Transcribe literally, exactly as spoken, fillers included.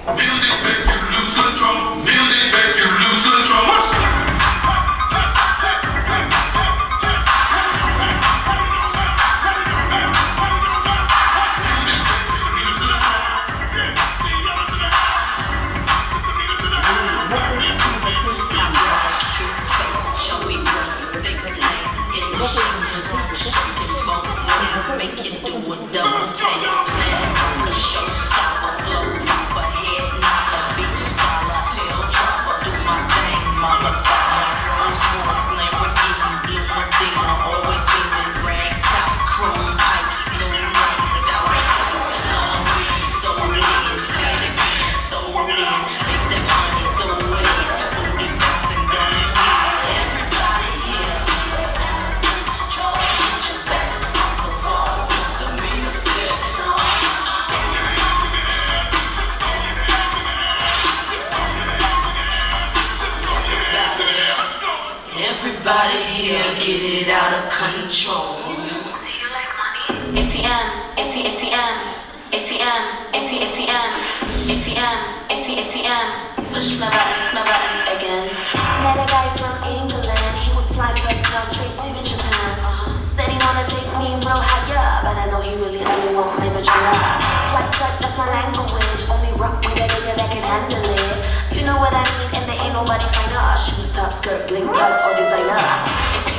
Music make you lose control. Music make you lose control. Make you do a double take. Like a showstopper, flow proper, head knocker, beat scholar, tail dropper, do my thing, motherfucker. Rolls Royce, Lamborghini, blue Medina, always beaming, rag top, chrome pipes, blue lights, out of sight. Love me, so it is. Say it again, so it is. Make that money, throw it in. Booty bouncing, don't hit. Everybody here, get your best. Everybody here get it out of control. Do you like money? A T M, A T A T M, A T M, A T A T M, A T M, A T A T M. Push my button, my button again. Met a guy from England. He was flying first class straight to Japan. Uh-huh. Said he wanna take me real higher, but I know he really only want my vagina. Swipe, swipe, that's my language. Only rock with a nigga that can handle it. You know what I mean? And there ain't nobody finer. Shoes, top, skirt, bling, plus, or designer.